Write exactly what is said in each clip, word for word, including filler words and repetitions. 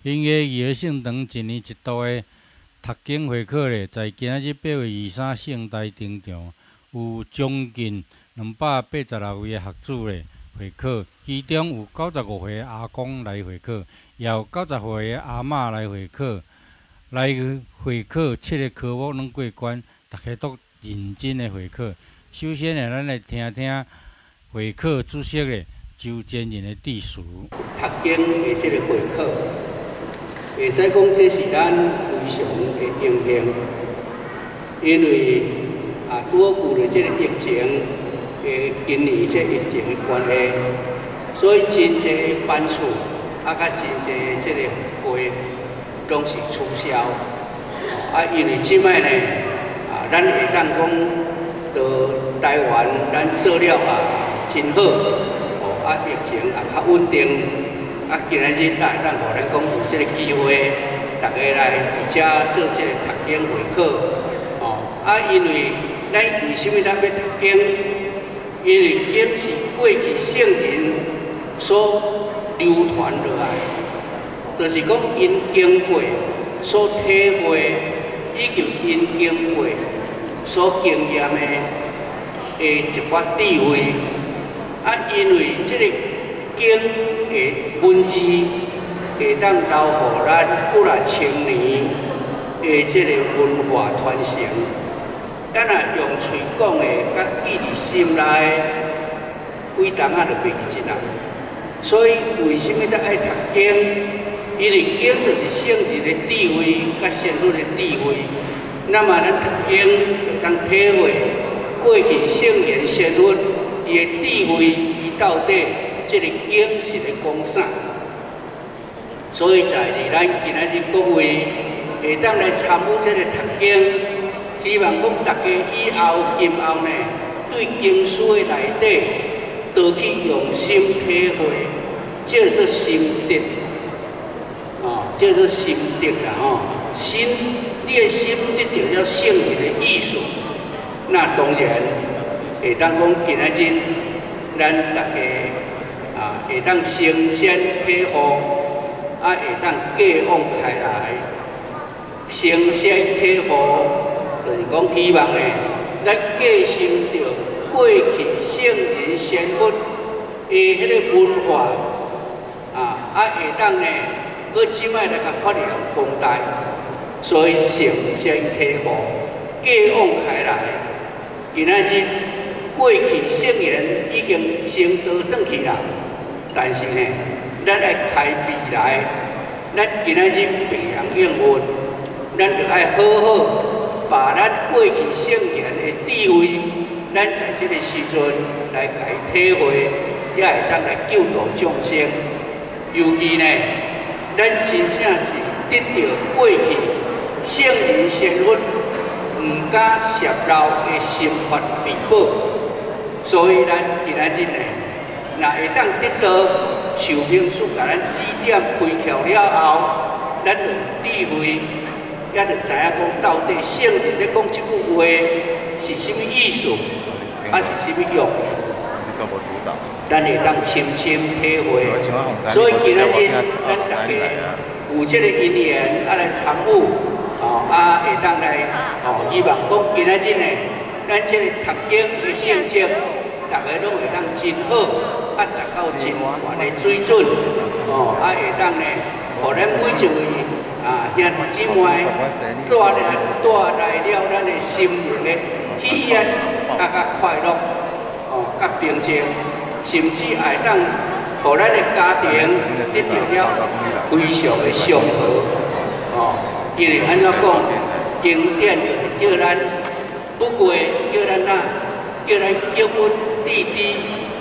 音乐艺学性堂一年一度的读经会考咧，在今仔日八月二十三盛大登场，有将近两百八十六位的学子咧会考，其中有九十五岁的阿公来会考，也有九十岁的阿嬷来会考。来会考七个科目拢过关，大家都认真的会考。首先呢，咱来听听会考主席的周建仁的致辞。 读经的这个会考。 会使讲，这是咱非常的荣幸，因为啊，拄好旧了这个疫情，诶，今年这疫情的关系，所以真侪班次啊，甲真侪这个会拢是取消。啊，因为即摆呢，啊，咱会当讲，到台湾咱做了啊，真好，哦，啊，疫情啊较稳定。 啊，今仔日咱会当互咱讲有这个机会，大家来伫遮做这个读经会考，哦，啊，因为咱为什么咱要读经？因为经是过去圣人所流传落来，就是讲因经过所体会，以及因经过所经验的诶一寡智慧，啊，因为这个。 经的文字会当留予咱几啊千年的这个文化传承，咱若用嘴讲的，甲记伫心内，几重啊就袂记一人。所以为什么咱爱读经？因为经就是圣人的智慧，甲先祖的智慧。那么咱读经就当体会过去圣人先祖伊的智慧，伊到底。 这个经是咧讲啥？所以在伫咱今仔日各位会当来参与这个读经，希望讲大家以后今后呢，对经书的内底多去用心体会，叫做心得，哦，叫做心得啦吼。心，你的心得着了圣人的意思，那当然会当讲今仔日咱大家。 啊，会当承先启后，啊，会当继往开来，承先启后，就是讲希望呢，咱继承着过去圣人先佛的迄个文化，啊，啊，会当呢，搁即摆来甲发扬光大，所以承先启后，继往开来，今仔日过去圣人已经成道转去啦。 但是呢，咱爱开未来，咱今仔日培养应运，咱就爱好好把咱过去圣人的智慧，咱在这个时阵来家体会，也会当来救度众生。尤其呢，咱真正是得到过去圣人先佛唔敢泄露的心法秘宝，所以咱今仔日呢。 若会当得到寿命师甲咱指点开窍了后，咱就有智慧，也就知影讲到底圣人咧讲即句话是甚物意思，啊是甚物用。咱会当深深体会。所以今仔日咱大家有这个因缘啊来参与，哦啊会当来哦，希望讲今仔日呢，咱这个读经的性质。 大家拢会当真好，啊达到真悬的水准，哦，啊会当呢，互咱每一位啊兄弟姊妹带来带来了咱的心灵的喜悦，甲甲快乐，哦，甲平静，甚至会当互咱的家庭得到了非常的祥和，哦，因为安怎讲，经典就是叫咱不过叫咱呐，叫咱结婚。 立志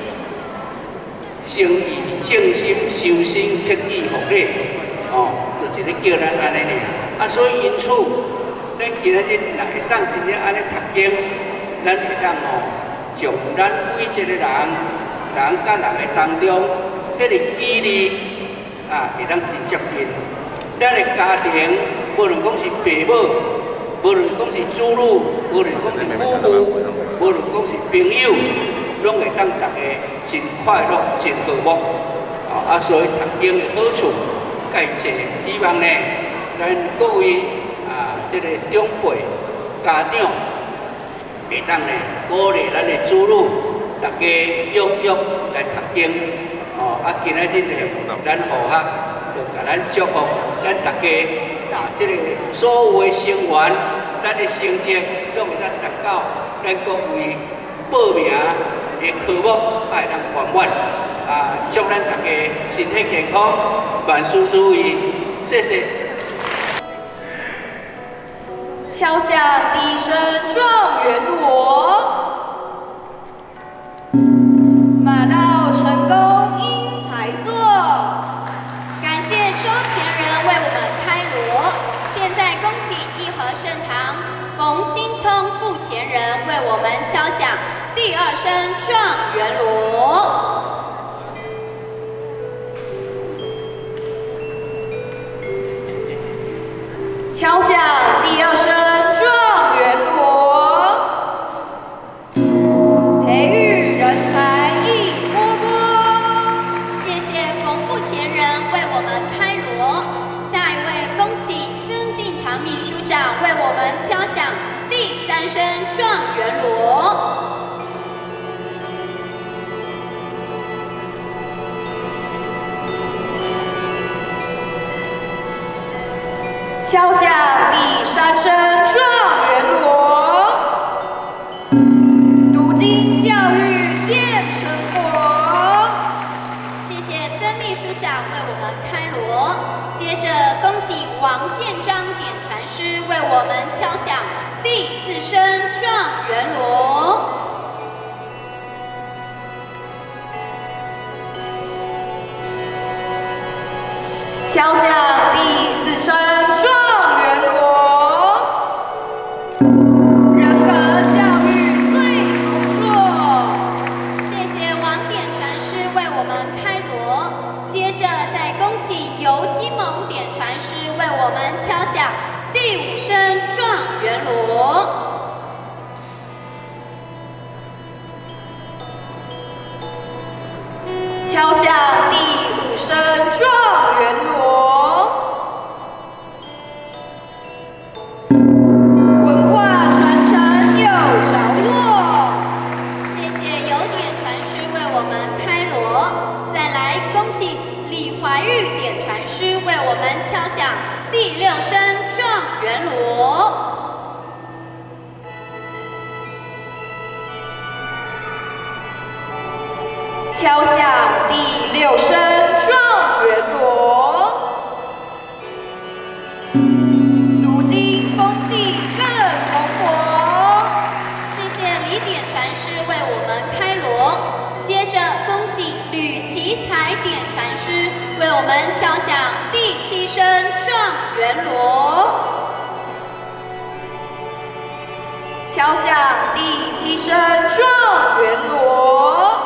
诚意正心修身刻意服礼，哦，就是咧叫咱安尼尔。啊，所以因此，咱今仔日若会当真正安尼读经，咱会当哦，从咱每一个人，人甲人的当中，迄个距离啊，会当真接近。咱的家庭，无论讲是爸母，无论讲是子女，无论讲是夫妇，无论讲是朋友。 拢会当大家真快乐、真和睦，啊啊！所以读经的好处， 介绍，希望呢，咱各位啊，这个长辈、家长，会当呢鼓励咱的子女，大家踊跃来读经。哦，啊，今仔日呢，咱学校就甲咱祝福，咱大家啊，这个所有的成员，咱的成绩都会咱达到咱各位报名的科目，爱当圆满。啊，祝咱大家身体健康，万事如意，谢谢。 敲响第一声状元锣，马到成功因才作。 感谢周前人为我们开锣，现在恭请义和圣堂冯新聪副前人为我们敲响第二声状元锣。 敲响第二声状元锣，培育人才一波波。 谢谢冯副前人为我们开锣，下一位恭请曾进长秘书长为我们敲响第三声状元锣。 敲响第三声状元锣，读经教育见成果。 谢谢曾秘书长为我们开锣，接着恭请王宪章点传师为我们敲响第四声状元锣。 敲响第四声状元锣，人格教育最丰硕。 谢谢王点传师为我们开锣，接着再恭请尤金蒙点传师为我们敲响第五声状元锣。 敲响第五声状元锣，文化传承有着落。 谢谢有点传师为我们开锣，再来恭请李怀玉点传师为我们敲响第六声状元锣。 敲响第六声状元锣，读经风气更蓬勃。 谢谢李点传师为我们开锣，接着恭请吕奇才点传师为我们敲响第七声状元锣。 敲响第七声状元锣，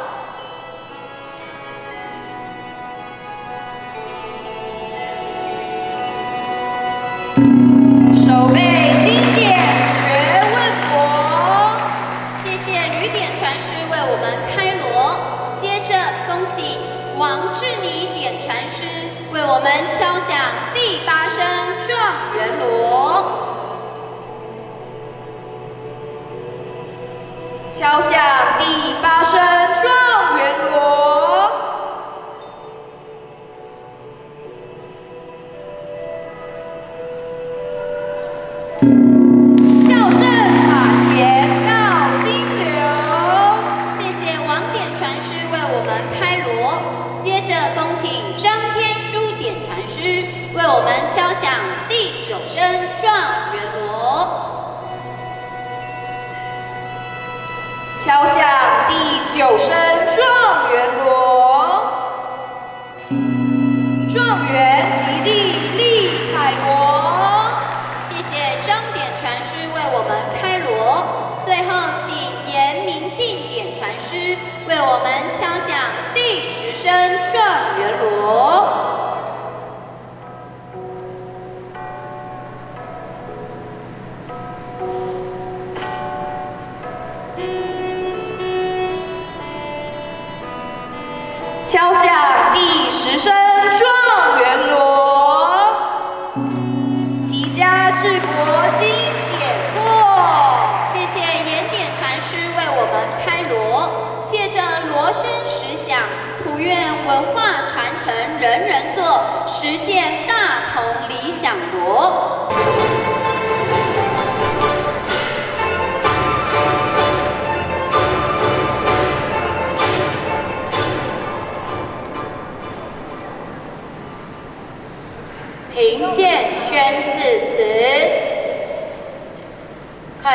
手背经典学问国。 谢谢吕点传师为我们开锣，接着恭请王志尼点传师为我们敲响第八声状元锣。 敲响第八声状元锣，孝顺法贤到心流。 谢谢王点传师为我们开锣，接着恭请张天书点传师为我们敲响第九声状元锣。 敲响第九声状元锣，状元及第立楷模。 谢谢张点传师为我们开锣，最后请严明进点传师为我们敲响第十声状元锣。 敲响第十声状元锣。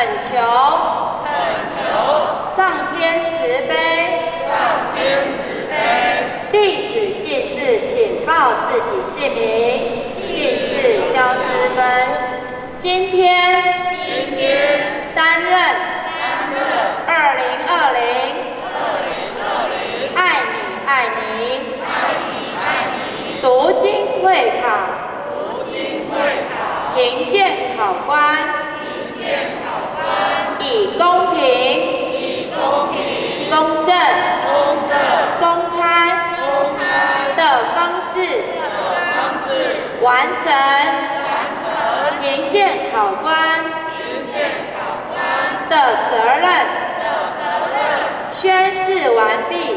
求，恳求上天慈悲，上天慈悲。弟子姓氏，请报自己姓名，姓氏肖思芬。今天，今天担任担任二零二零二零二零爱你爱你爱你爱你读经会考读经会考评鉴考官评鉴考官以公平以公平公正公正公开公开的方式的方式完成完成评鉴考官评鉴考官的责任的责任宣誓完毕。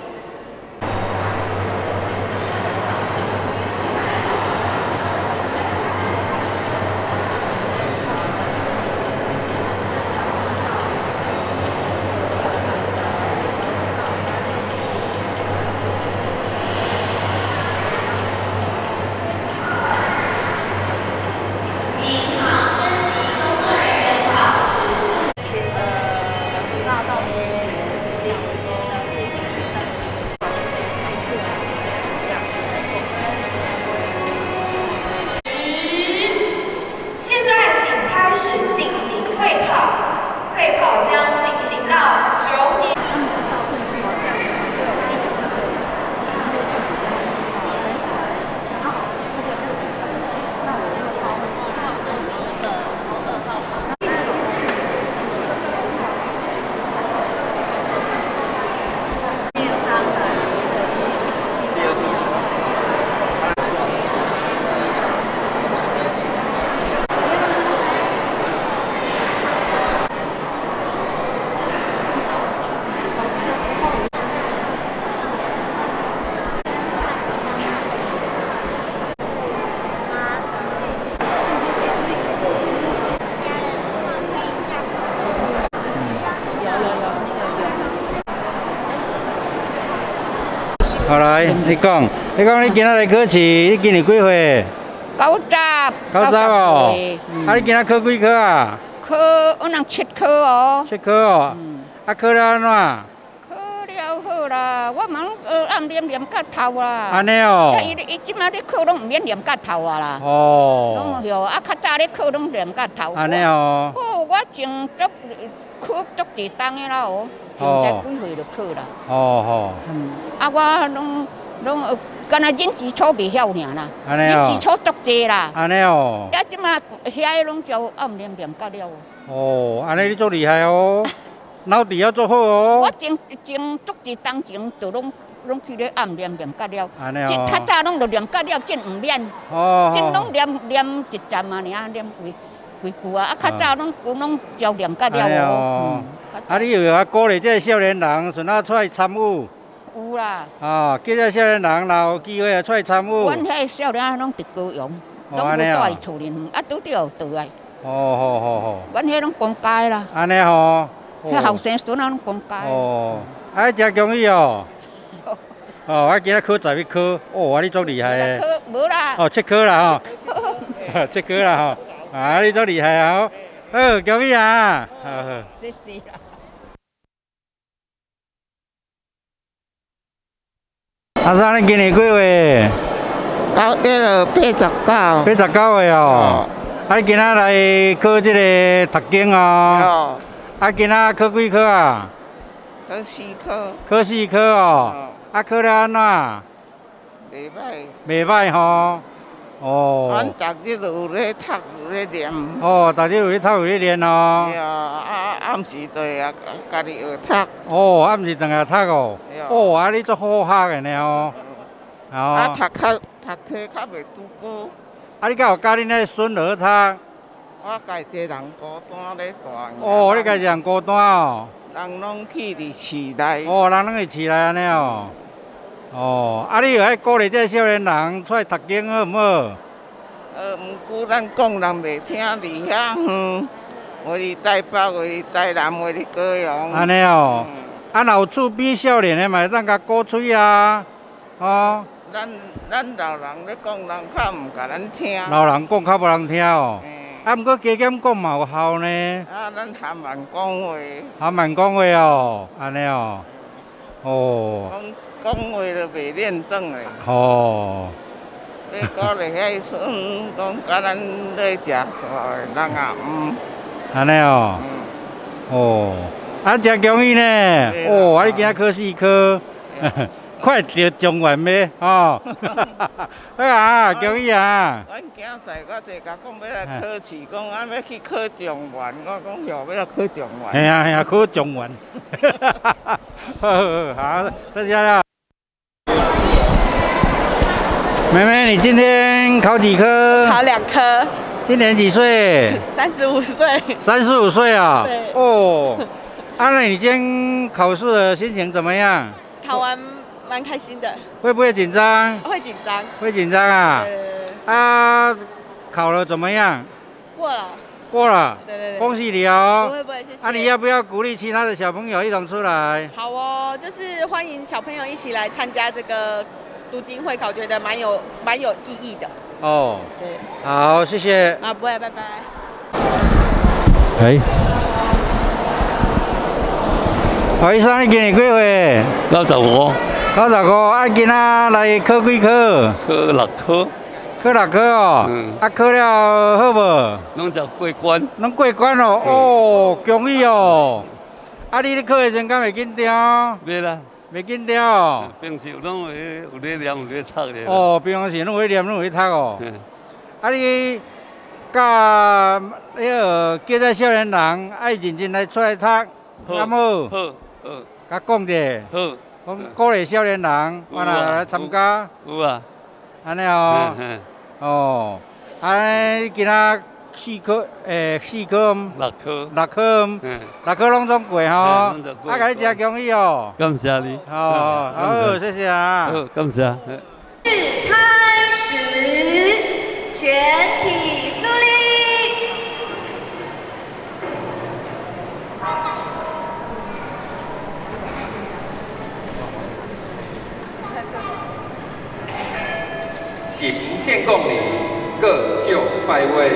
好来，你讲，你讲你今仔来考试，你今年几岁？ 九十。 九十哦。啊，你今仔考几科啊？ 考我人七科哦。 七科哦。嗯。啊，考了安怎？ 考了好啦，我嘛呃暗念念到头啦。 安尼哦。 伊伊即马咧考拢毋免念到头啊啦。 哦。 拢哟，啊较早咧考拢念到头。 安尼哦。 哦，我前足考足一档的啦哦。现在几岁就考啦。 哦吼。 嗯。啊，我拢拢干那认基础袂晓尔啦。 安尼哦。 认基础足济啦。 安尼哦。 啊，即马遐拢就暗念念到了。 哦，安尼你足厉害哦。脑子要做好哦。 我前前足一当前就拢拢去咧暗念念到了。 安尼哦。 即较早拢就念到了，真毋免。 哦。 真拢念念一站啊，尔念几几句啊，啊较早拢拢就念到了哦。啊， 你有啊鼓励这个少年人顺啊出来参与？ 有啦。 哦，叫这少年人若有机会啊出来参与。 阮迄少年拢伫高雄，拢无住伫厝里远，啊拄着倒来。 哦，好好好。 阮迄拢公家啦。 安尼吼。 迄后生孙仔拢公家。 哦，啊，真容易哦。哦，我今仔考十一科，哦，啊，你足厉害诶。 科无啦。 哦，七科啦吼。七科啦吼。啊，你足厉害啊！好，好，恭喜啊！好好。 谢谢啦。 阿三，你今年几岁？ 九一了，八十九。 八十九岁哦。啊，你今仔来考这个读经哦。啊，今仔考几科啊？ 考四科。 考四科哦。啊，考了安怎？ 袂歹。 袂歹吼。哦。 阮逐日都有咧读，有咧念。 哦，逐日有咧读，有咧练哦。 对啊，啊暗时就会啊，家己学读。 哦，暗时当下读哦。哦，啊，你足好学的呢哦。哦。 啊，读较读题较袂拄高。 啊，你敢有教恁迄孙儿读？ 我家己人孤单咧住。 哦，你家己人孤单哦。 人拢去伫市内。 哦，人拢去市内安尼哦。哦，啊，你有爱鼓励这少年人出来读经好毋好？ 呃，毋过咱讲人袂听，离遐远，我伫台北，我伫台南，我伫高雄。 安尼哦。啊，若有厝边少年的嘛，会当甲鼓吹啊，哦。咱咱老人咧讲，人较毋甲咱听。 老人讲较无人听哦。 啊，毋过加减讲嘛有效呢。 啊，咱含慢讲话。 含慢讲话哦，安尼哦。哦。 讲讲话就袂练转嘞。 哦。 你鼓励遐孙讲，甲咱咧食素的人啊，嗯。 安尼哦。哦。啊，真恭喜呢！哦，啊，你今仔考四科。快得状元咩？哦，好啊，恭喜啊！ 阮囝婿我这甲讲要来考试，讲俺要去考状元，我讲哟要来考状元。 系啊系啊，考状元。好，谢谢了。妹妹，你今天考几科？ 考两科。 今年几岁？ 三十五岁。 三十五岁啊？ 对。 哦，啊，那你今天考试的心情怎么样？ 考完蛮开心的。 会不会紧张？ 会紧张。 会紧张啊？对。啊，考了怎么样？ 过了。 过了。 对对对。 恭喜你哦。 不会不会，谢谢。 啊，你要不要鼓励其他的小朋友一同出来？ 好哦，就是欢迎小朋友一起来参加这个读经会考，觉得蛮有蛮有意义的。 哦。 对。 好，谢谢。 啊，不会，拜拜。 哎。何医生，你今年几岁？ 九十五。 九十五，啊，今仔来考几科？ 考六科。 考六科哦。嗯。啊，考了好无？ 拢就过关。 拢过关哦，哦，恭喜哦！啊，你咧考的阵敢袂紧张？ 袂啦， 袂紧张哦。 平时拢有咧有咧念有咧读咧。 哦，平时拢有咧念，拢有咧读哦。嗯。啊，你甲迄个叫做少年人爱认真来出来读，敢好？好。好，甲讲者，好，讲鼓励少年人，我来来参加。有啊，安尼哦，哦，安尼今仔四科，诶，四科，六科，六科，六科拢总过吼，啊，甲你真恭喜哦。感谢你。好，好，谢谢啊。好，感谢。 是开始，全体肃立。 行献供礼，各就拜位。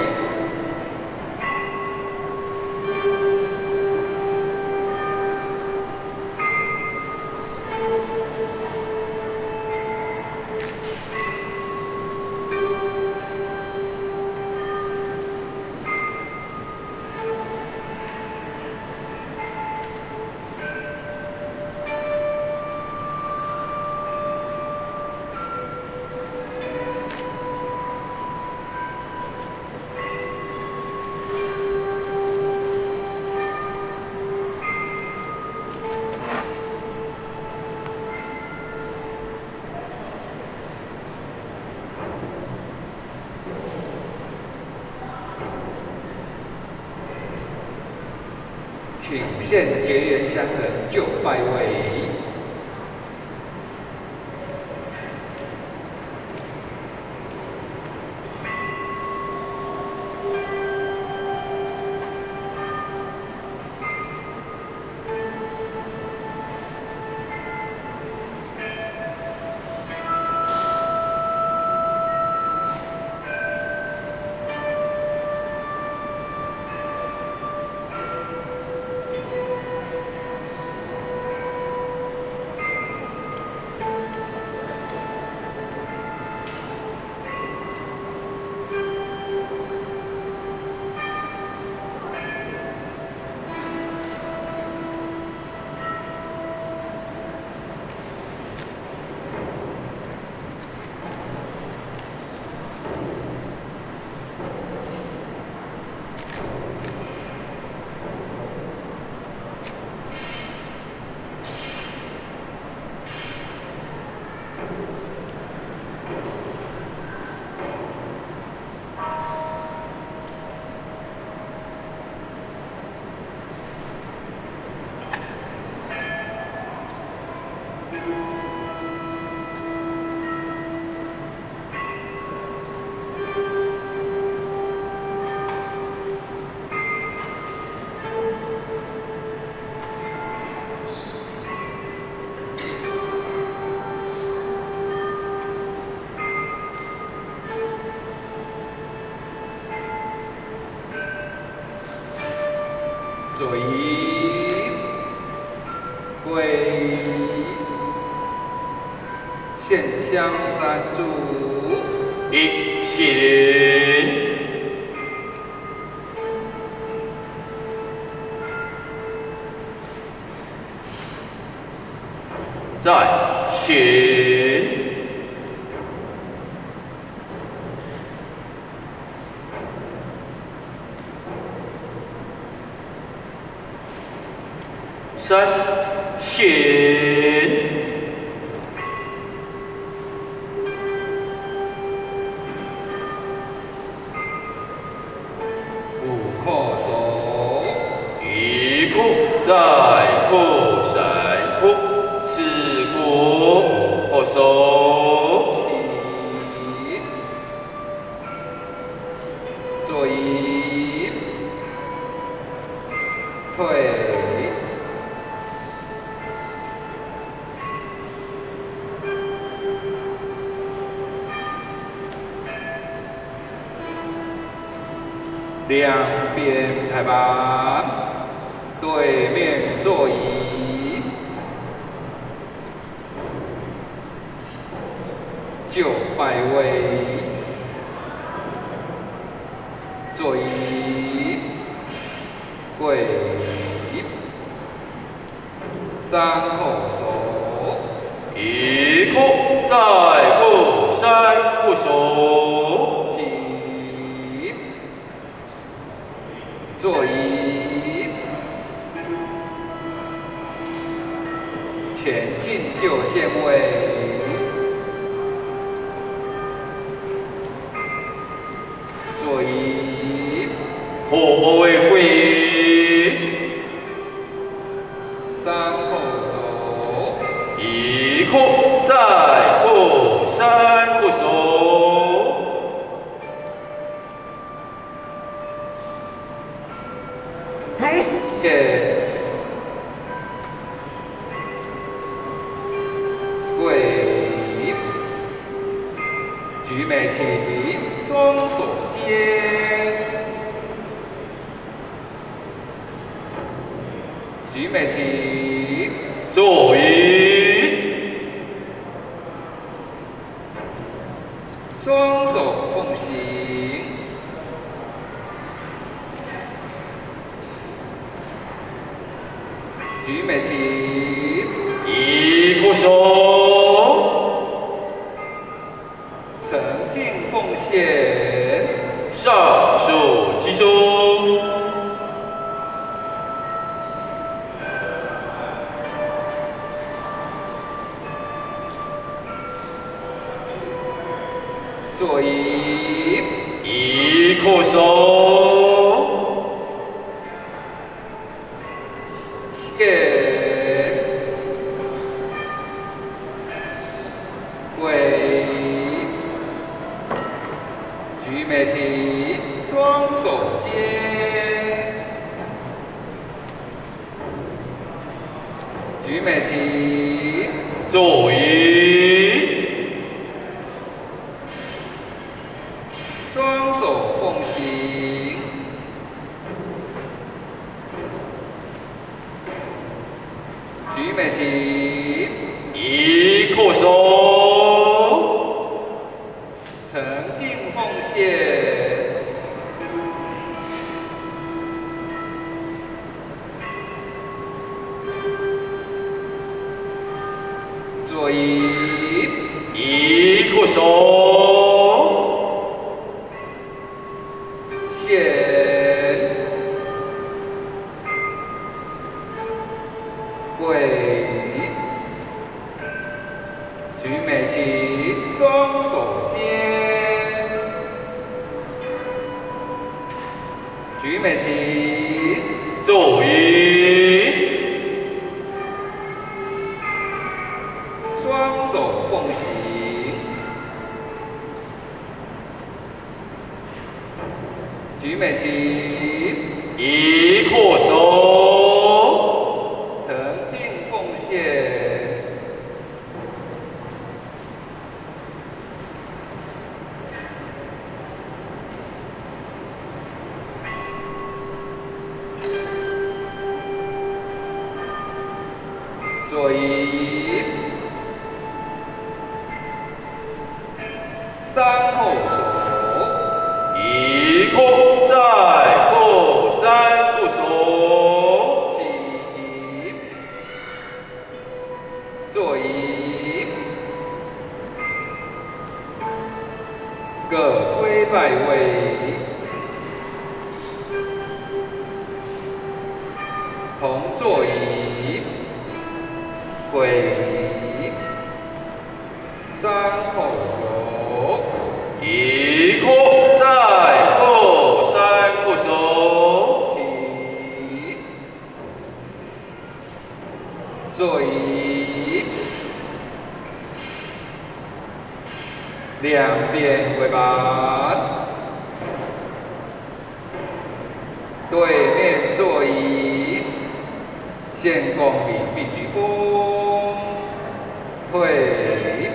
请现结缘乡人就拜位。 做揖，归，献香三炷， 一行。 再行，三行， 五叩首， 一哭再哭三哭。 我手起，坐揖，退，两边抬板，对面坐揖。 就拜位，坐揖，跪，三叩首， 一哭再哭三哭手， 起，坐揖，前进就现位。 坐揖， 后位归， 三叩首， 一哭再哭三哭手， 谢，跪，举眉起，双手。 举眉起， 坐揖， 双手奉行，举眉起， 一鼓手， 诚敬奉献， 上手击手。 坐揖， 一叩首， 谢，跪，举眉起，双手接，举眉起， 坐揖。 双手奉行，举眉起， 一叩手， 诚敬奉献，坐揖， 一叩手。 谢，跪，举眉起，双手接，举眉起， 坐揖， 双手奉行。 举眉起， 一叩手， 诚敬奉献。 左移，三后手， 移过再后三步手， 起，左移，各归摆位，同座椅，归三后手， 移过再后三步手， 起，座椅，两边归板，对面座椅，先攻领必鞠躬，退。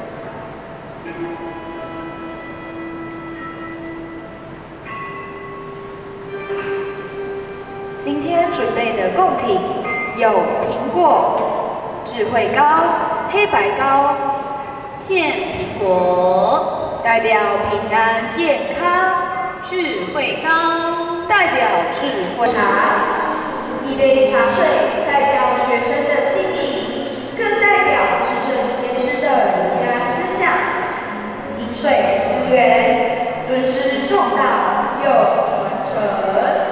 今天准备的贡品有苹果、智慧糕、黑白糕、 馅苹果， 代表平安健康； 智慧糕， 代表智慧茶。一杯茶水代表学生的记忆，更代表至圣先师的儒家思想。饮水思源，尊师重道又传承。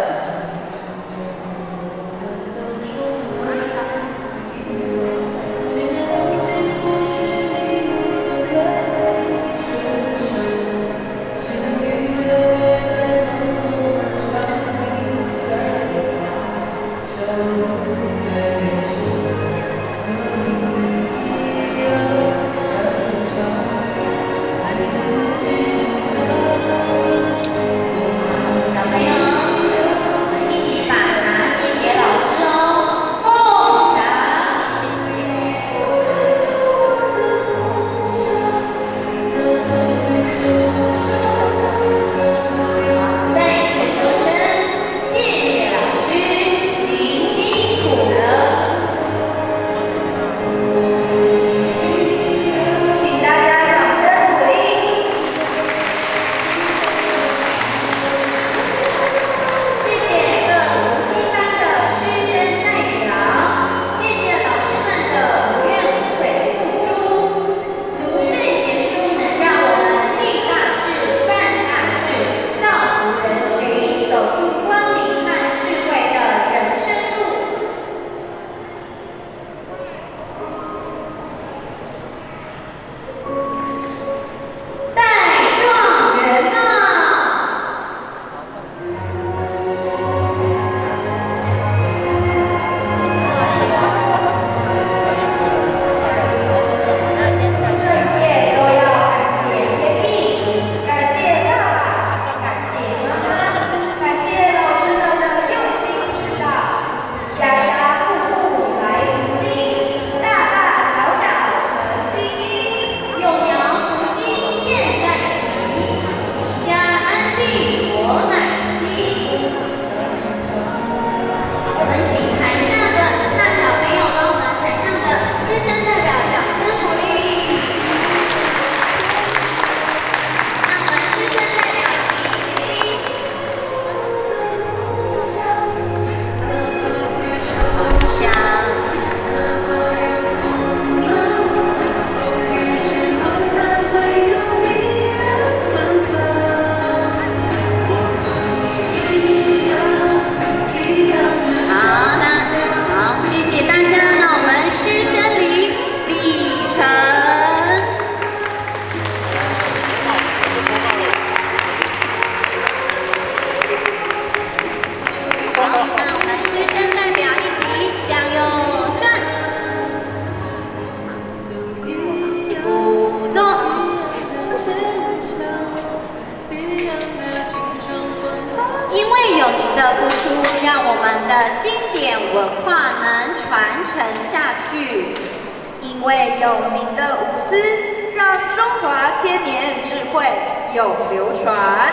的付出，让我们的经典文化能传承下去。因为有您的无私，让中华千年智慧永流传。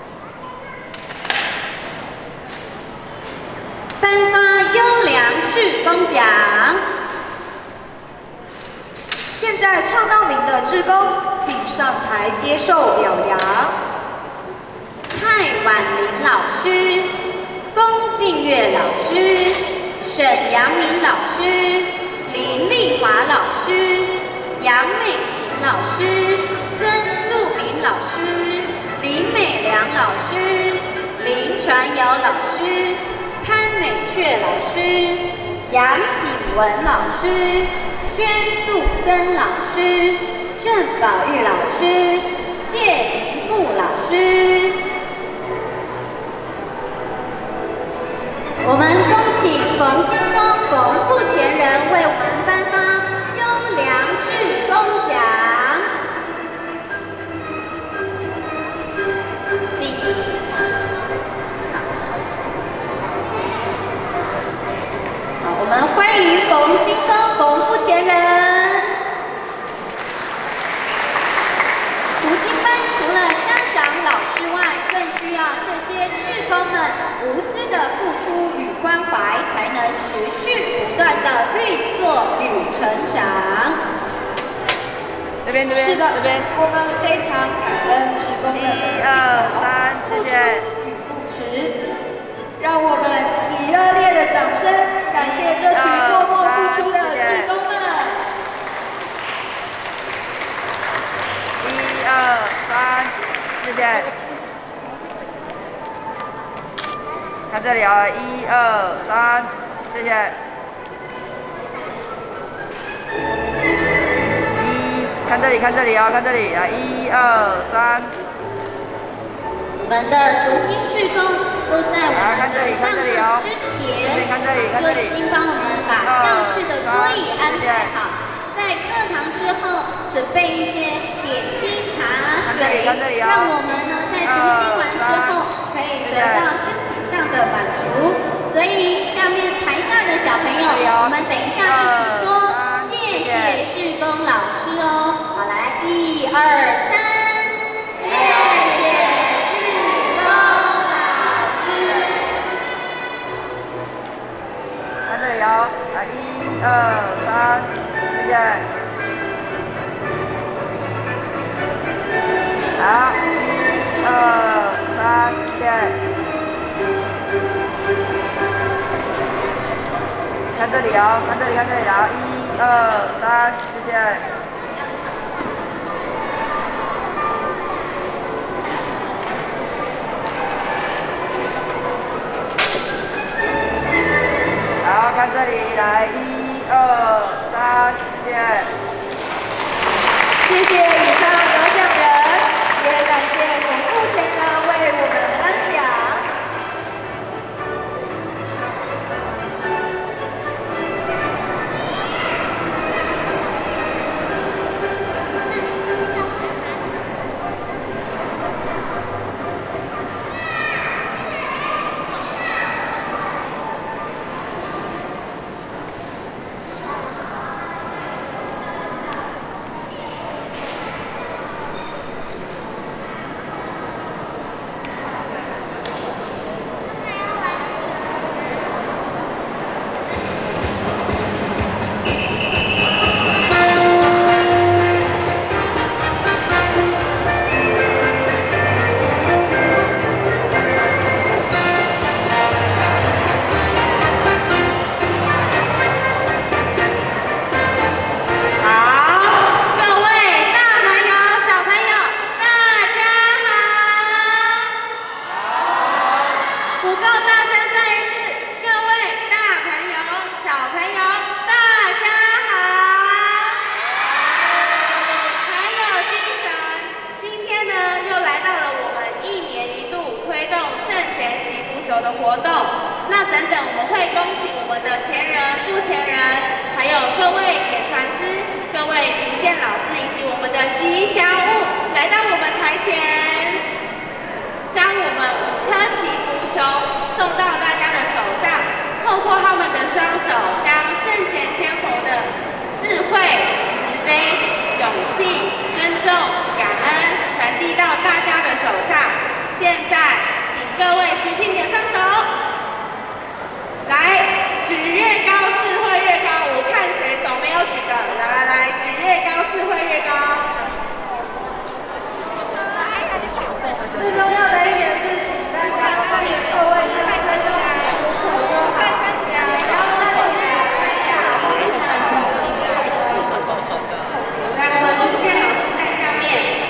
颁发优良智工奖。 现在唱到名的志工，请上台接受表扬。 蔡婉玲老师、龚静月老师、沈阳明老师、林丽华老师、杨美琴老师、曾素敏老师、林美良老师、林传瑶老师、潘美雀老师、杨景文老师、宣素珍老师、郑宝玉老师、谢明富老师。我们恭请冯新聪冯副前人为我们颁发优良志工奖，请。好，我们欢迎冯新聪冯副前人。读经班除了家长、老师外，更需要这些志工们无私的付出与关怀，才能持续不断的运作与成长。 这边这边， 是的， 这边， 我们非常感恩志工们的辛劳、付出与不辞，让我们以热烈的掌声感谢这群默默付出的志工们。 一二三，谢谢。看这里啊，一二三，谢谢。一，看这里，看这里啊，看这里啊，一二三。 我们的读经志工都在我们的上课之前，就已经帮我们把教室的桌椅安排好，在课堂之后准备一些点心、茶水，让我们呢在读经完之后可以得到身体上的满足。所以下面台下的小朋友，我们等一下一起说谢谢志工老师哦。好，来，一二三，谢谢。 看这里哦，啊，一二三，谢谢。好，一二三，谢谢。看这里哦，看这里，看这里，然后一二三，谢谢。好，看这里，来，一二三，谢谢。 谢谢以上得奖人，也感谢冯副前人为我们颁奖。 的活动。那等等我们会恭请我们的前人、副前人，还有各位给传师、各位评鉴老师以及我们的吉祥物来到我们台前，将我们五颗祈福球送到大家的手上，透过他们的双手，将圣贤先佛的智慧、慈悲、勇气、尊重、感恩传递到大家的手上。现在，请各位举起你的双手，来，举越高智最高。最重要的一点是，请大家在你的座位上站起来，手就快站起来，然后站起来，站起来。来，我们今天老师在下面。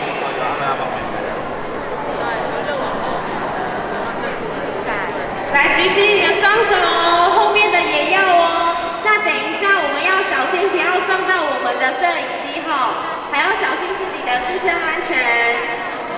来，举起你的双手，后面的也要哦。那等一下，我们要小心，不要撞到我们的摄影机哈，还要小心自己的自身安全。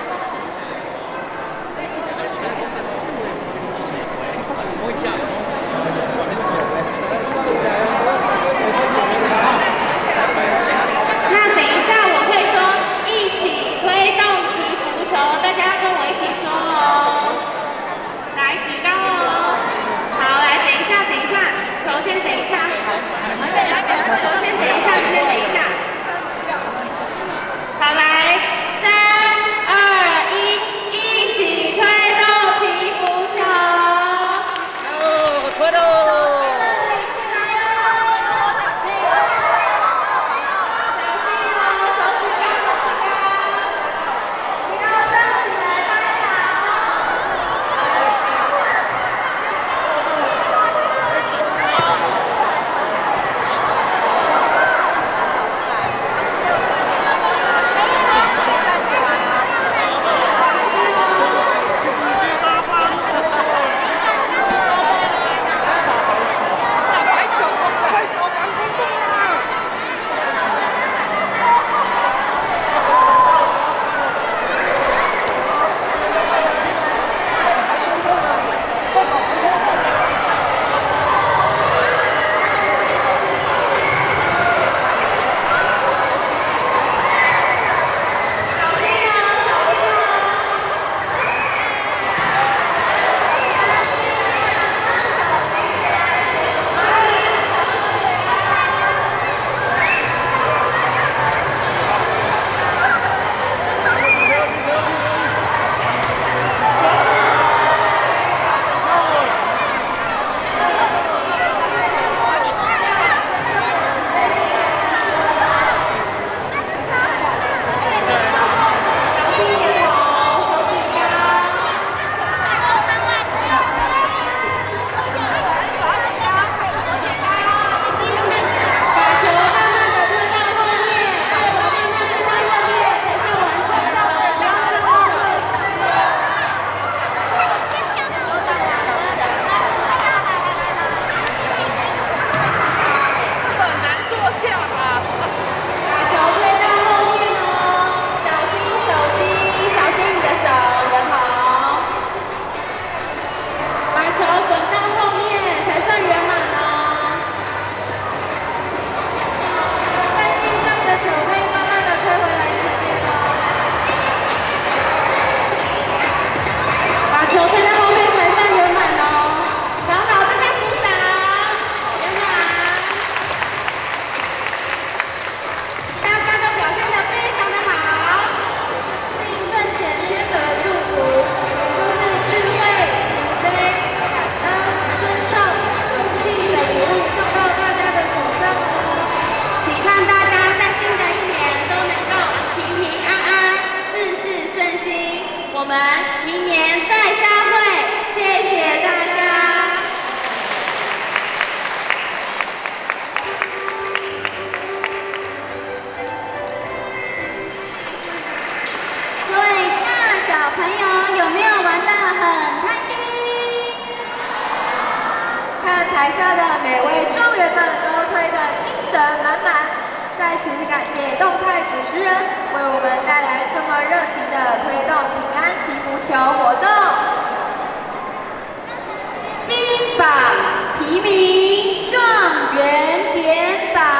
那等一下我会说一起推动祈福球，大家跟我一起说哦。来，举高哦。好，来，等一下，等一下，球先等一下。球先等一下，先等一下。好，来，三二一，一起推动祈福球。哦，推动。台下的每位状元们都推得精神满满，在此感谢动态主持人为我们带来这么热情的推动平安祈福球活动。金榜题名，状元点榜。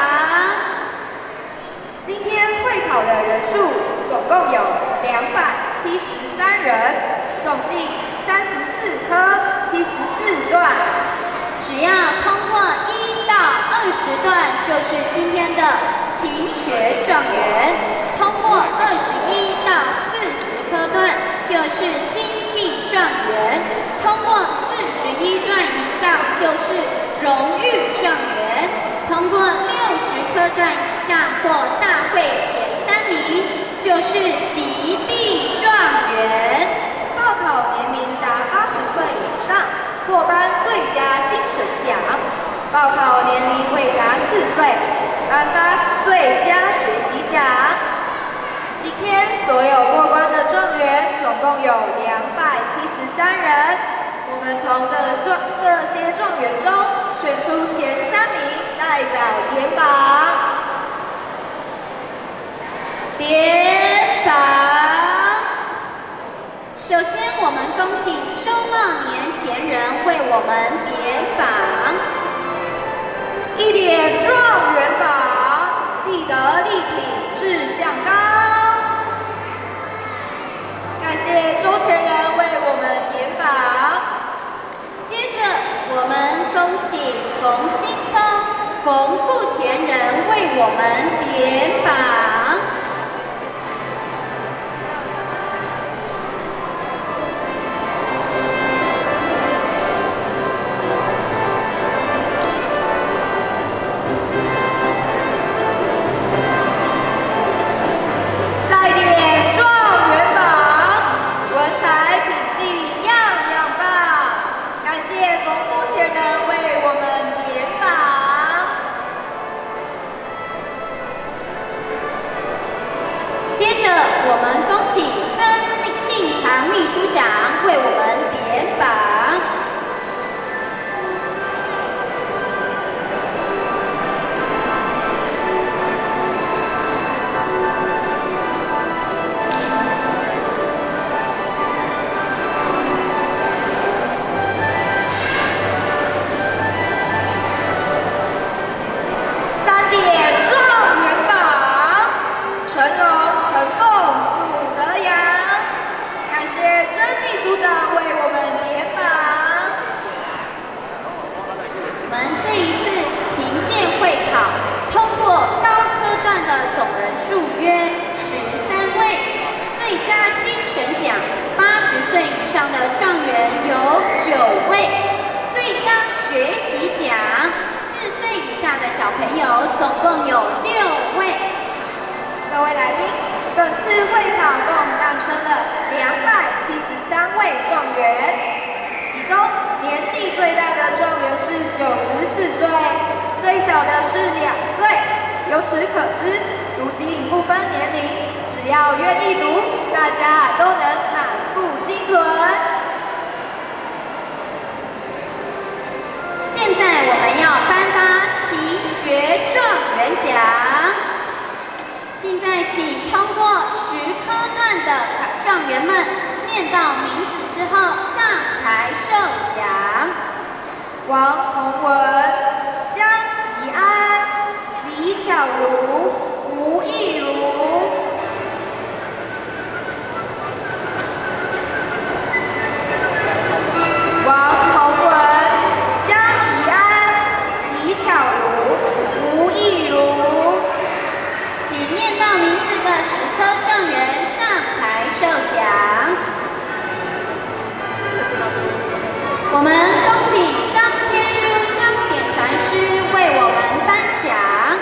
今天会考的人数总共有两百七十三人，总计三十四科七十四段。只要通过一到二十段，就是今天的勤学状元；通过二十一到四十科段，就是经济状元；通过四十一段以上，就是荣誉状元；通过六十科段以上或大会前三名， 名，就是极地状元。 报考年龄达八十岁以上，获颁最佳精神奖；报考年龄未达四岁，颁发最佳学习奖。今天所有过关的状元总共有两百七十三人，我们从这状这些状元中选出前三名代表点榜。 点榜。首先，我们恭请周茂年前人为我们点榜。 一点状元榜，立德立品，志向高。感谢周前人为我们点榜。 接着，我们恭请冯新聪、冯富前人为我们点榜。 再点状元榜，文采品性样样棒。感谢冯富前人为我们点榜。 接着，我们恭请曾进长秘书长为我们点榜。 三点状元榜，成龙、成凤、祖德阳。感谢曾秘书长为我们点榜。 我们这一次评鉴会考通过高科段的总人数约十三位，最佳精神奖八十岁以上的状元有九位，最佳学习奖四岁以下的小朋友总共有六位。 各位来宾，本次会考共诞生了两百七十三位状元，其中年纪最大的状元是九十四岁，最小的是两岁。由此可知，读基颖不分年龄，只要愿意读，大家都能满腹经纶。 现在我们要颁发勤学状元奖。现在请通过十科段的状元们念到名字之后上台授奖。 王宏文、江怡安、李巧如、吴亦如。王宏文、江怡安、李巧如、吴亦如。 请念到名字的十科状元上台授奖。我们恭请张天书、张典传师为我们颁奖。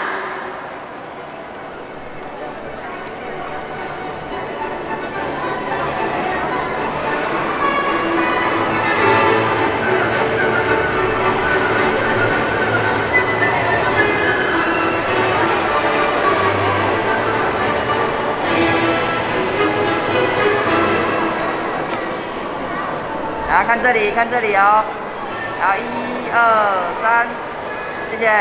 来看这里，看这里哦。好，一二三，谢谢。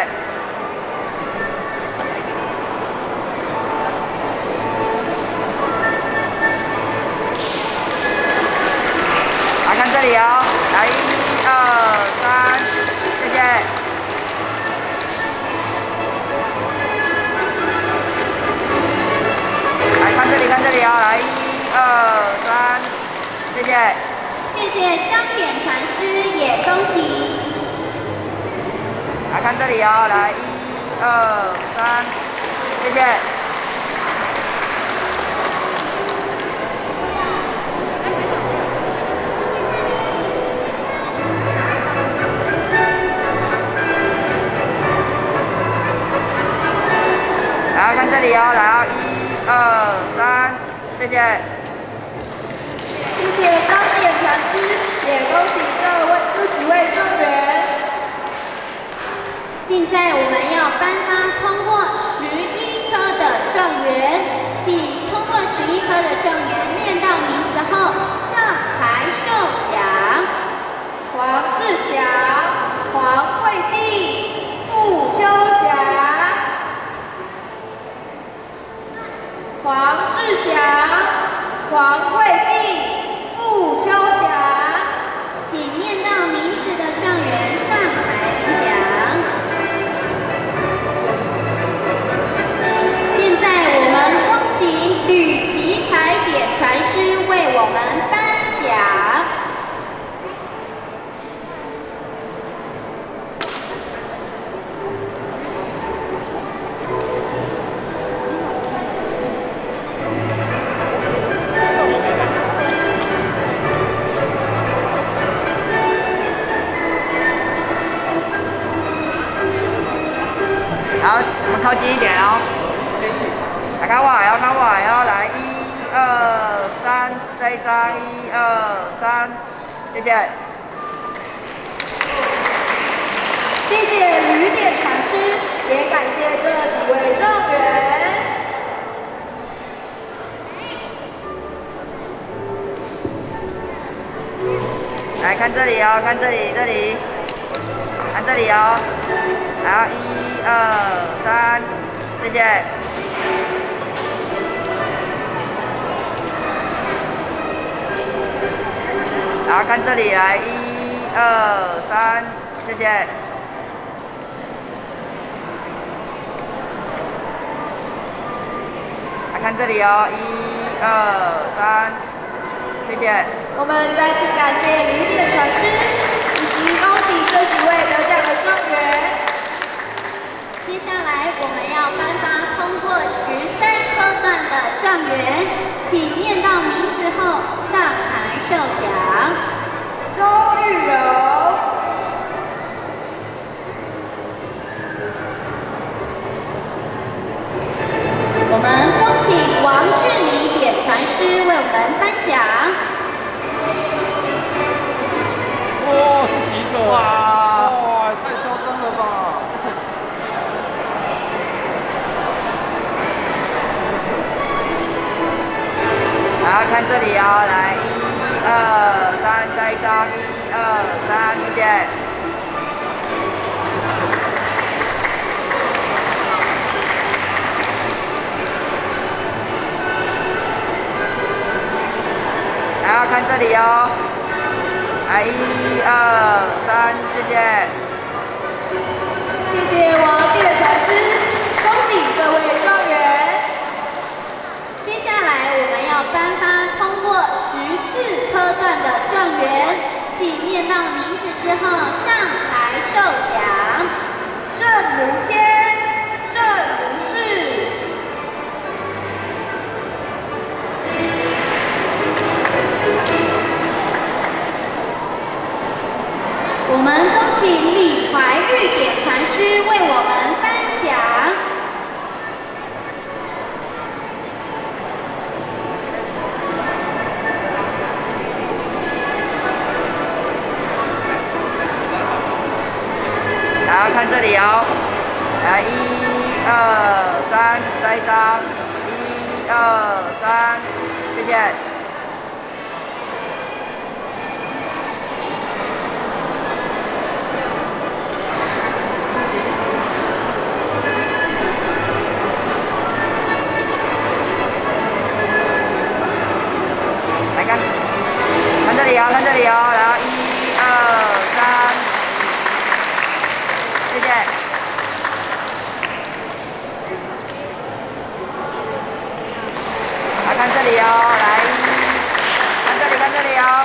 来看这里哦。来，一二三，谢谢。来看这里，看这里哦。来，一二三，谢谢。 谢谢张典传师，也恭喜。 来看这里哦，来一二三，谢谢。来看这里哦，来哦，一二三，谢谢。 谢谢张典传师，也恭喜这位这几位状元。 现在我们要颁发通过十一科的状元，请通过十一科的状元念到名字后上台授奖。 黄志祥、黄慧静、傅秋霞。黄志祥、黄慧静、傅秋霞， 请念到名字的状元上台领奖。现在我们恭请吕奇才典传师为我们颁奖。 好，我们靠近一点哦。来看我哦，看我哦，来一二三，这一张一二三，谢谢。 谢谢吕典传师，也感谢这几位状元。 来看这里哦，看这里，这里，看这里哦。好，一二三，谢谢。好，看这里，来一二三，谢谢。来看这里哦，一二三，谢谢。 我们再次感谢吕典传师，以及恭喜这几位得奖的状元。 接下来我们要颁发通过十三科段的状元，请念到名字后上台授奖。 周玉柔、 我们恭请王志妮典传师为我们颁奖。 哇，这几个！ 哇， 哇，太嚣张了吧！ 好，看这里哦，来一二三，再一张，一二三，谢谢。好，看这里哦，来一二三，谢谢。 谢谢王典传师，恭喜各位状元。 接下来我们要颁发通过十四科段的状元，请念到名字之后上台授奖。 郑如天、郑如世。 我们恭请李怀玉典传师为我们颁奖。 好，看这里哦，来一二三，再一张，一二三，谢谢。来看，看这里哦，看这里哦，然后一二三，谢谢。来看这里哦，来，看这里，看这里哦，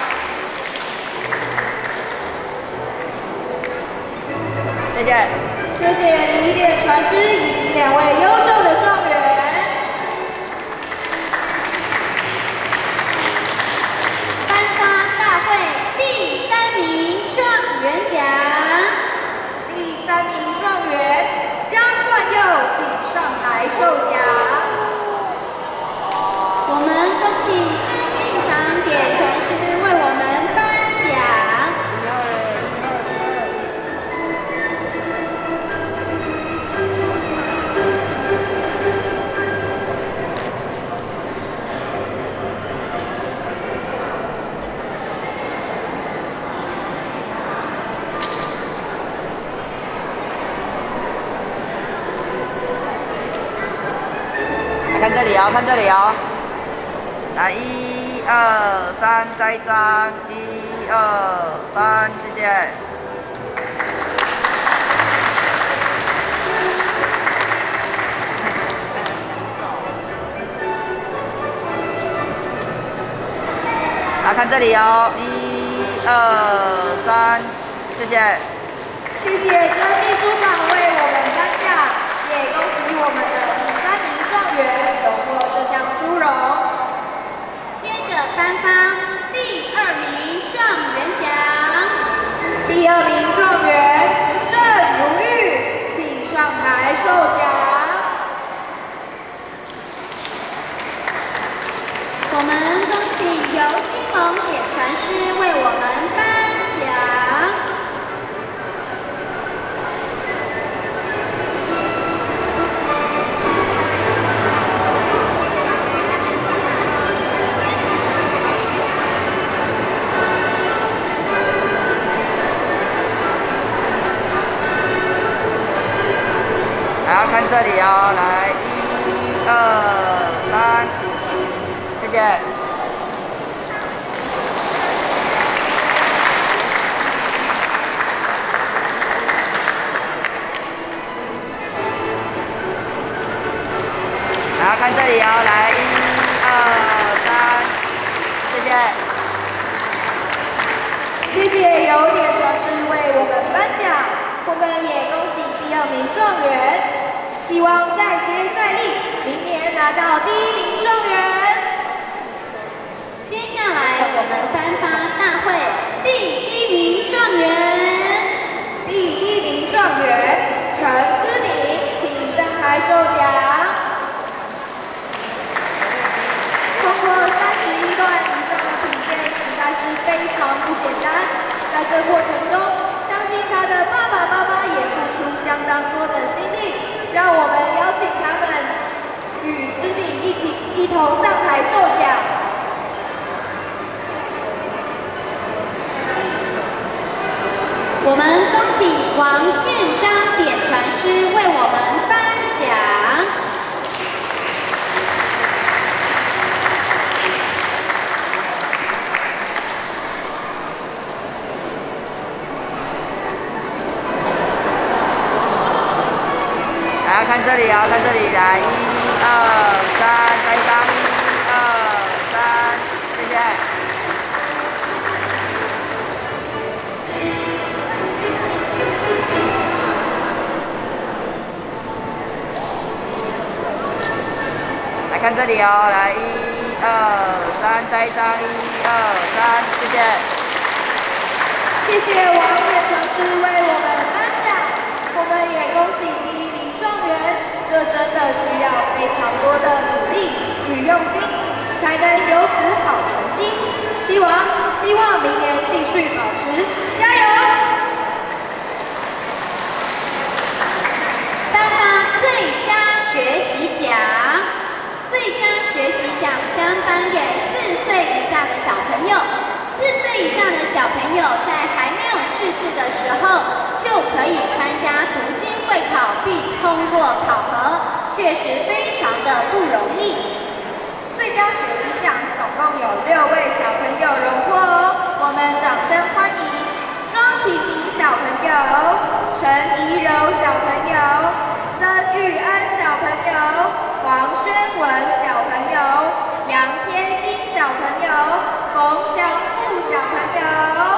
谢谢。 谢谢李典传师以及两位优秀的状元。 颁发大会第三名状元奖。 第三名状元江冠佑，请上台授奖。 这里哦，看这里哦。来，一二三，再一张，一二三，谢谢。来看这里哦，一二三，谢谢。 谢谢科技书长为我们颁奖，也恭喜我们的第三名状元荣获这项殊荣。 接着颁发第二名状元奖。 第二名状元郑如玉，请上台受奖。 我们恭请由金龙点传师为我们颁奖。 来看这里哦，来一二三，谢谢。来看这里哦，来一二三，谢谢。 谢谢由点传师为我们颁奖，我们也恭喜第二名状元，希望再接再厉，明年拿到第一名状元。 接下来我们颁发大会第一名状元。 第一名状元陈姿敏，请上台受奖。通过三十一段以上的品鉴，实在是非常不简单。在这过程中，相信他的爸爸妈妈也付出相当多的心力。让我们邀请他们与知敏一起一同上台受奖。 我们恭请王宪章点传师为我们颁奖。 来看这里哦，看这里，来一二三，再一张，一二三，谢谢。来看这里哦，来一二三，再一张，一二三，谢谢。 谢谢王点传师为我们颁奖，我们也恭喜第一名状元，这真的需要非常多的努力与用心，才能有此好成绩。希望希望明年继续保持，加油！ 颁发最佳学习奖，最佳学习奖将颁给四岁以下的小朋友。四岁以下的小朋友在还没有识字的时候，就可以参加途经会考并通过考核，确实非常的不容易。 最佳学习奖总共有六位小朋友荣获哦，我们掌声欢迎庄婷婷小朋友、陈怡柔小朋友、曾玉安小朋友、黄轩文小朋友、杨天心小朋友、冯祥富小朋友。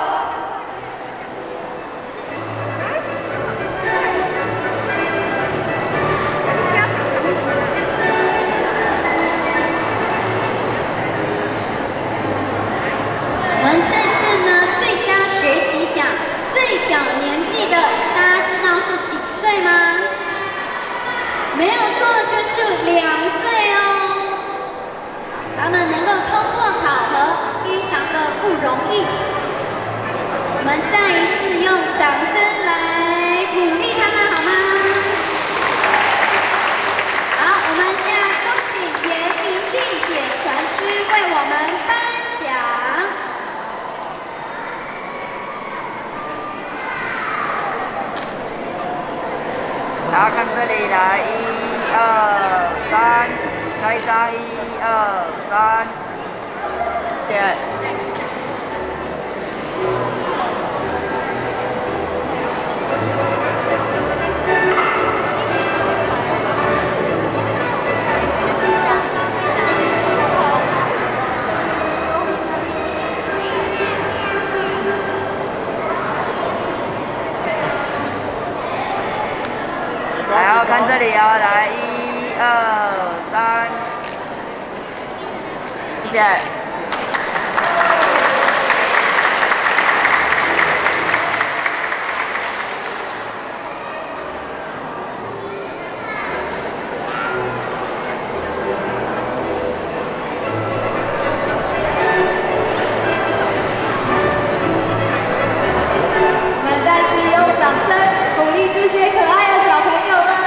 我们这次呢，最佳学习奖最小年纪的，大家知道是几岁吗？没有错，就是两岁哦。他们能够通过考核，非常的不容易。我们再一次用掌声来鼓励他们，好吗？好，我们现在恭请严明定点传师为我们颁奖。 然后看这里，来一二三，再再一张，一二三，谢谢。来哦，看这里哦，来一二三，谢谢。 我们再次用掌声鼓励这些可爱的小朋友们。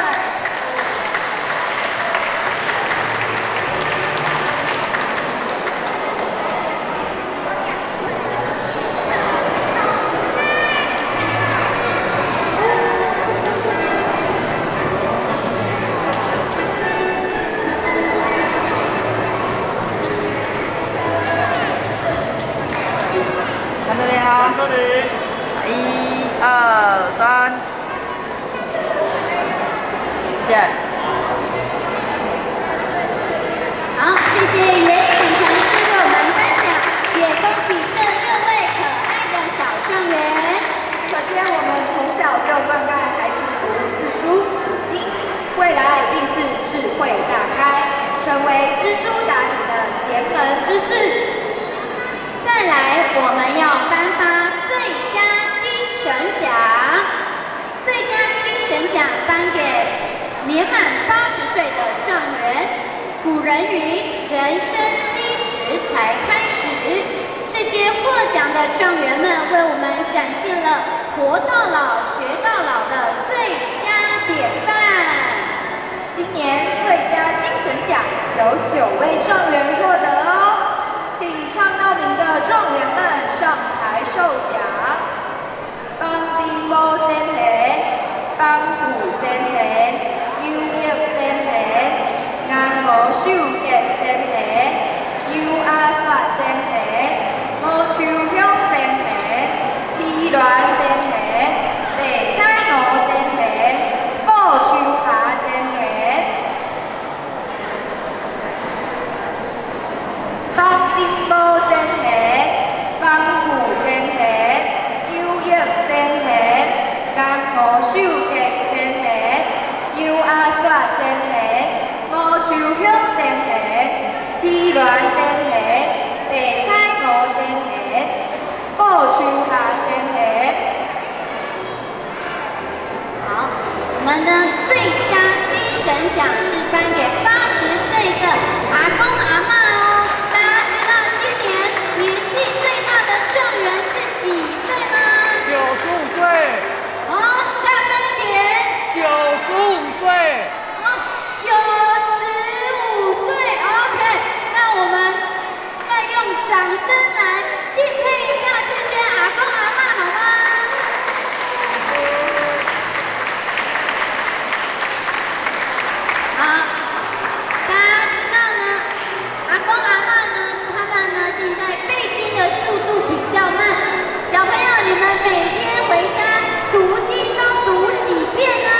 看这边哦，这里，一二三，谢谢。 好，谢谢也请传师为我们颁奖，也恭喜这六位可爱的小状元。 可见我们从小就灌溉孩子读四书五经，未来一定是智慧大开，成为知书达理的贤门之士。 再来，我们要颁发最佳精神奖。最佳精神奖颁给年满八十岁的状元。古人云：“人生七十才开始。”这些获奖的状元们为我们展现了活到老、学到老的最佳典范。 今年最佳精神奖有九位状元获得哦，请唱到名的状元们上台受奖。当丁某真贤，当古真贤，优益真贤，安无手艺真贤，优阿煞真贤，无秋香真贤，痴恋真贤，白菜鹅真贤，古树下真贤。当丁某真贤，当古真贤，优益真贤，安无手艺真贤，优阿煞真贤，无秋香真贤，痴恋真贤，白菜鹅真贤，古树下真贤。 好，我们的最佳精神奖是颁给八十岁的阿公阿嬷哦。大家知道今年年纪最大的状元是几岁吗？ 九十五岁。 哦，大声一点。 九十五岁。 哦，九十五岁。OK， 那我们再用掌声来敬佩一下这些阿公阿嬷，好吗？好，大家知道呢，阿公阿嬷呢，他们呢现在背经的速度比较慢。小朋友，你们每天回家读经都读几遍呢？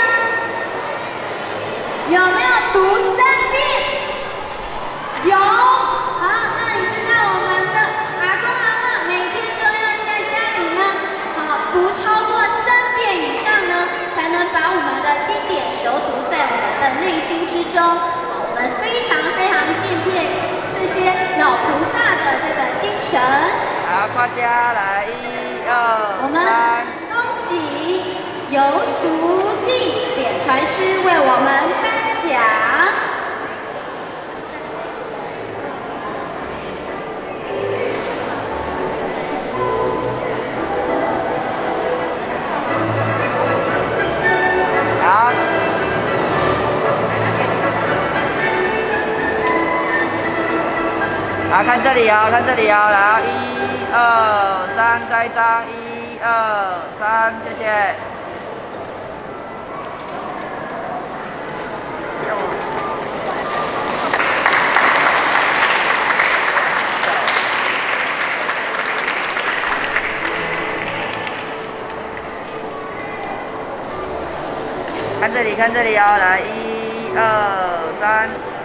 有没有读三遍？有。好，那你知道我们的阿公阿嬷每天都要在家里呢，好读超过三遍以上呢，才能把我们的经典熟读在我们的内心之中。我们非常非常敬佩这些老菩萨的这个精神。 好，大家来一二我们三， 恭喜游淑静点传师为我们颁奖。 好。好，看这里哦，看这里哦，来哦，一二三，再一张，一二三，谢谢。 看这里，看这里哦，来，一二三，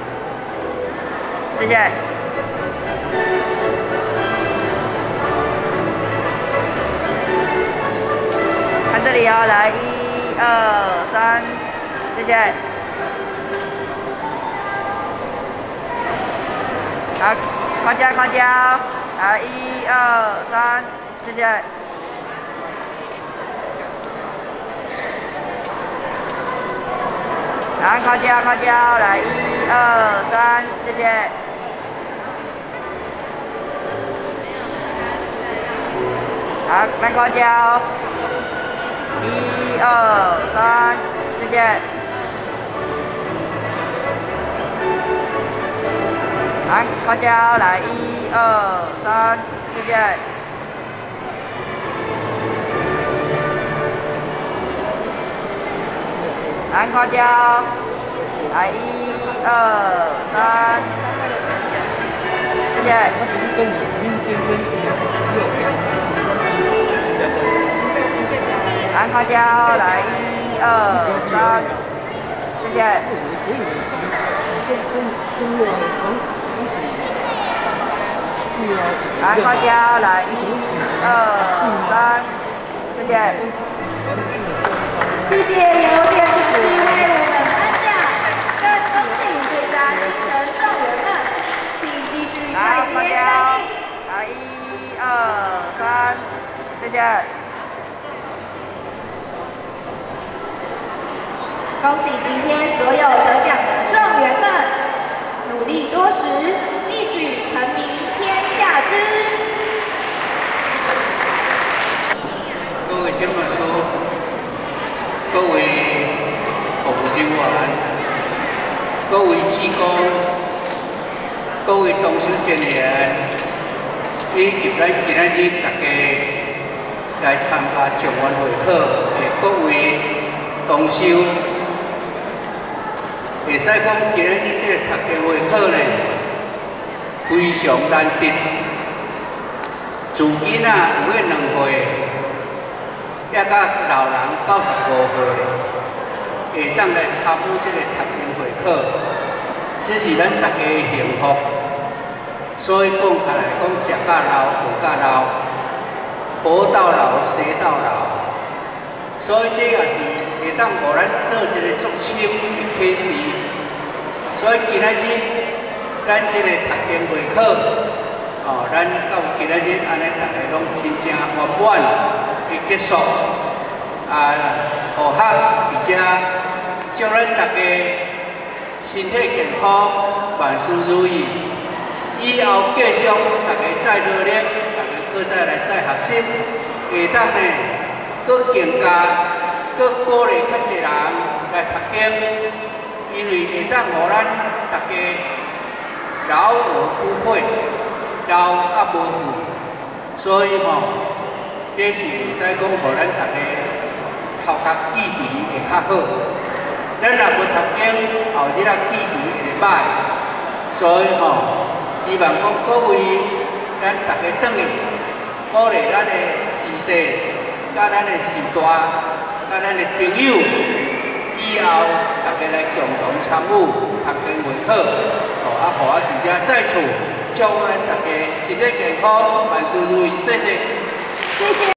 谢谢。看这里哦，来，一二三，谢谢。好，靠脚靠脚，来，一二三，谢谢。 来靠脚靠脚，来一二三，谢谢。好，来靠脚，一二三，谢谢。来靠脚，来一二三，谢谢。来靠脚。 来一二三，谢谢。来靠脚，来一二三，谢谢。来靠脚，来一二三，谢谢。 谢谢由电视机为我们颁奖。 更恭喜最佳精神状元们，请继续快捷参与。 来一二三，谢谢。 恭喜今天所有得奖的状元们，努力多时，一举成名天下知。 各位检察署，各位服务人员。 各位志工、各位同修人员，以及咱今仔日大家来参加状元会考的各位同修，会使讲今仔日这个读的会考呢，非常难得。自囡仔有迄两岁，也到老人九十五岁。 会当来参与这个读经会考，这是咱大家的幸福。所以讲起来讲，食到老，活到老，活到老，学到老。所以这也是会当互咱做一个足深的启示。所以今仔日咱这个读经会考，哦，咱到今仔日安尼大家拢真正圆满的结束。 啊，好学，而且祝咱大家身体健康，万事如意。以后继续大家再努力，大家搁再来再学习，会当呢，搁更加，搁鼓励较侪人来读经，因为会当互咱大家老而不悔，老啊无悔，所以吼，这是会使讲互咱大家。 头壳记忆会较好，咱若无读经，后日啊记忆会歹，所以吼，希望讲各位咱大家转去鼓励咱的时势，甲咱的时代，甲咱的朋友，以后大家来共同参与读经会考，哦，啊，互我伫遮再次祝咱大家身体健康，万事如意，谢谢。 谢谢。